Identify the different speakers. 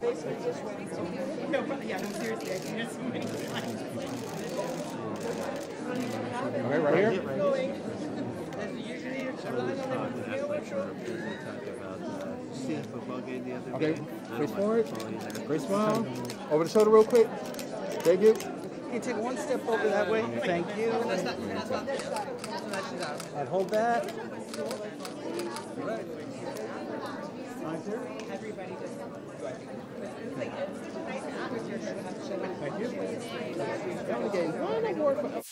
Speaker 1: No, but yeah, no, seriously, I think there's so many times.
Speaker 2: Okay, right here. Okay, face forward. Great smile. Over the shoulder real quick. Thank you.
Speaker 3: You take one step over that way. Thank you. And hold that. Right.
Speaker 1: Everybody just
Speaker 2: Thank you. Down again.